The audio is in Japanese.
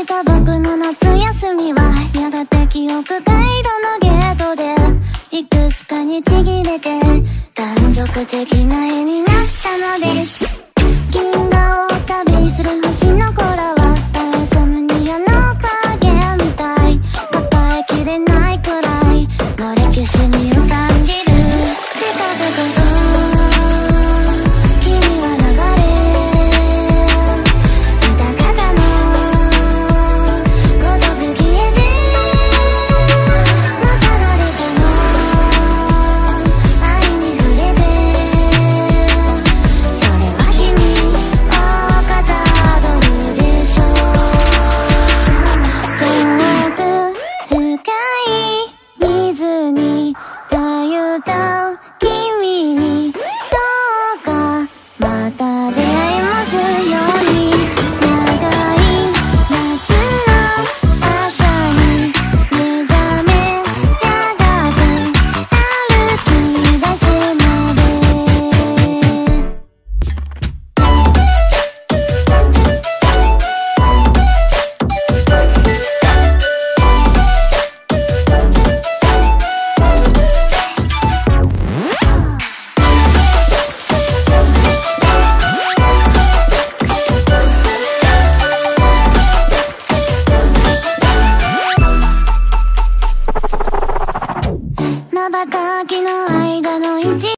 いた僕の夏休みはやがて記憶回路のゲートでいくつかにちぎれて断続的な絵になったのです。銀河を旅する星の子らはインソムニアの影みたい、答えきれないくらいの歴史に浮かんでる。出かけこと君は流れ歌方のごとく消えてまた誰かの愛に触れて、それは君をかたどるでしょう。遠く深い水にたゆたう君にどうかまた出会えますように。長い夏の朝に目覚めやがて歩き出すまで。瞬きの間の一